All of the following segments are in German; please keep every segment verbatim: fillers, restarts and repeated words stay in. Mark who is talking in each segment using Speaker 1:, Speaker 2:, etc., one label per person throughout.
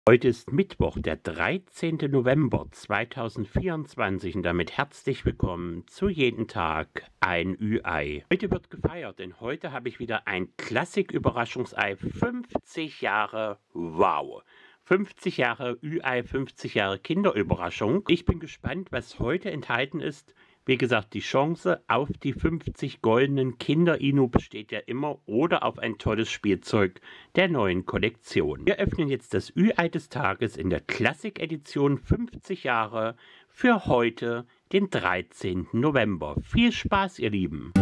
Speaker 1: Heute ist Mittwoch, der dreizehnte November zweitausendvierundzwanzig und damit herzlich willkommen zu Jeden Tag ein Ü-Ei. Heute wird gefeiert, denn heute habe ich wieder ein Klassik-Überraschungsei, fünfzig Jahre, wow! fünfzig Jahre Ü-Ei, fünfzig Jahre Kinderüberraschung. Ich bin gespannt, was heute enthalten ist. Wie gesagt, die Chance auf die fünfzig goldenen Kinder-Inu besteht ja immer oder auf ein tolles Spielzeug der neuen Kollektion. Wir öffnen jetzt das Ü-Ei des Tages in der Klassik-Edition fünfzig Jahre für heute, den dreizehnten November. Viel Spaß, ihr Lieben!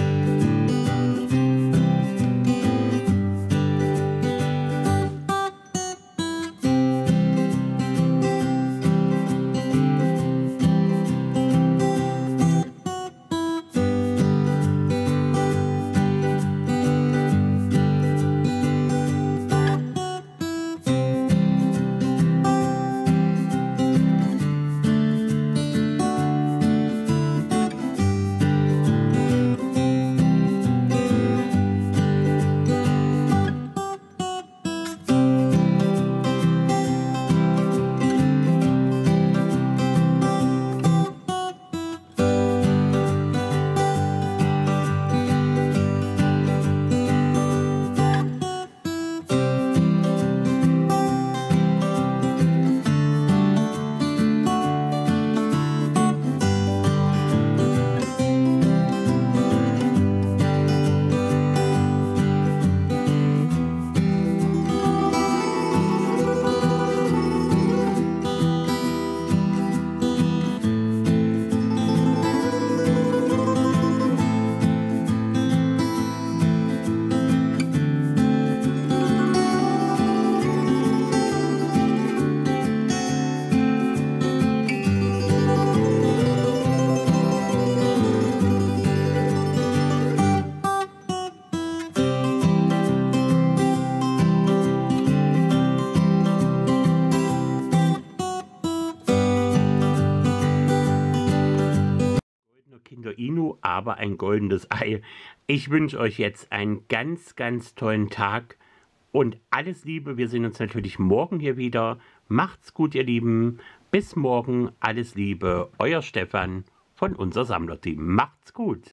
Speaker 1: Kinder-Inu, aber ein goldenes Ei. Ich wünsche euch jetzt einen ganz, ganz tollen Tag und alles Liebe. Wir sehen uns natürlich morgen hier wieder. Macht's gut, ihr Lieben. Bis morgen. Alles Liebe. Euer Stefan von unser Sammlerteam. Macht's gut.